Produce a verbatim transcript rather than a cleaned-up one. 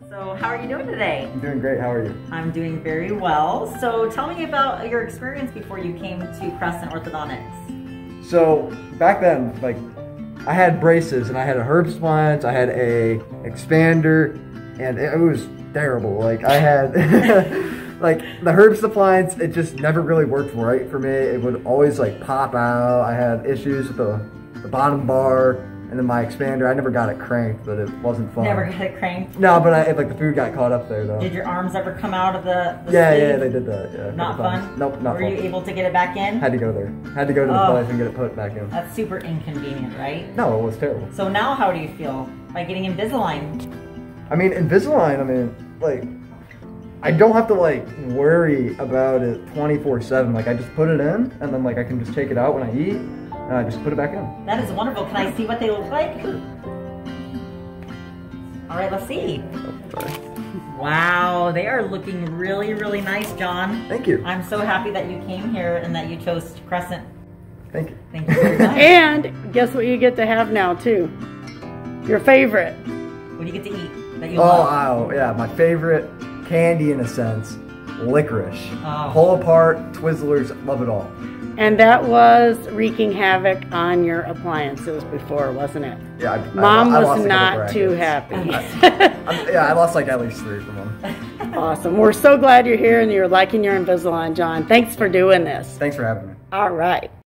So how are you doing today? I'm doing great. How are you? I'm doing very well. So tell me about your experience before you came to Crescent Orthodontics. So back then, like, I had braces and I had a herb splint, I had a expander, and it, it was terrible. Like I had, like the herb splint, it just never really worked right for me. It would always like pop out. I had issues with the, the bottom bar. And then my expander, I never got it cranked, but it wasn't fun. Never got it cranked? No, but I, like the food got caught up there though. Did your arms ever come out of the, the Yeah, sleeve? yeah, they did that. Yeah. Not fun? fun? Nope, not Were fun. you able to get it back in? Had to go there. Had to go to the oh, place and get it put back in. That's super inconvenient, right? No, it was terrible. So now how do you feel by getting Invisalign? I mean, Invisalign, I mean, like, I don't have to like worry about it twenty-four seven. Like I just put it in and then like I can just take it out when I eat and I just put it back in. That is wonderful. Can I see what they look like? All right, let's see. Oh, wow, they are looking really, really nice, John. Thank you. I'm so happy that you came here and that you chose Crescent. Thank you. Thank you very much. And guess what you get to have now too? Your favorite. What do you get to eat that you Oh, love? wow, yeah, my favorite candy in a sense, licorice. Oh. Pull apart, Twizzlers, love it all. And that was wreaking havoc on your appliances before, wasn't it? Yeah, I, Mom I, I was lost a couple not too brackets. happy. I, yeah, I lost like at least three from them. Awesome. We're so glad you're here and you're liking your Invisalign, John. Thanks for doing this. Thanks for having me. All right.